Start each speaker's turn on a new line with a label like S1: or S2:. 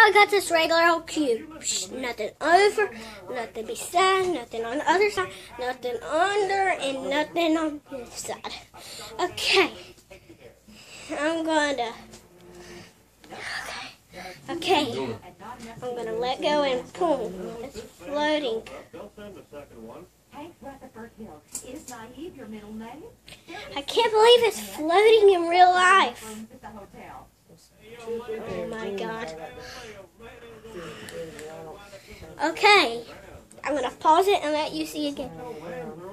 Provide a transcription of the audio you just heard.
S1: I got this regular old cube. Nothing over, nothing beside, nothing on the other side, nothing under, and nothing on this side. Okay. I'm gonna... Okay. I'm gonna let go and boom. It's floating. I can't believe it's floating in real life. Oh my God. Okay. I'm gonna pause it and let you see again.